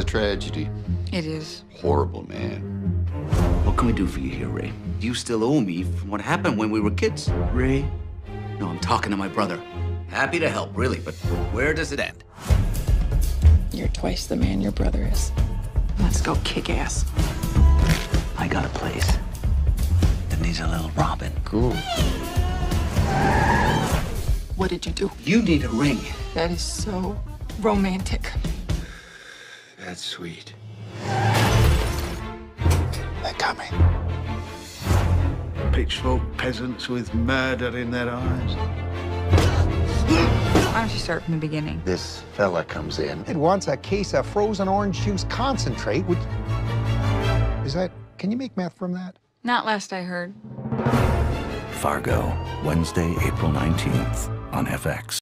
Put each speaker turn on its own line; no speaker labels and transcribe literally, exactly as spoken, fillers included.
tragedy.
It is.
Horrible, man.
What can we do for you here, Ray? You still owe me from what happened when we were kids.
Ray?
No, I'm talking to my brother. Happy to help, really, but where does it end?
You're twice the man your brother is. Let's go kick ass.
I got a place that needs a little Robin.
Cool.
What did you do?
You need a ring.
That is so romantic.
That's sweet.
They're coming.
Pitchfork peasants with murder in their eyes.
Why don't you start from the beginning?
This fella comes in and wants a case of frozen orange juice concentrate, which... Is that... Can you make meth from that?
Not last I heard.
Fargo, Wednesday, April nineteenth on F X.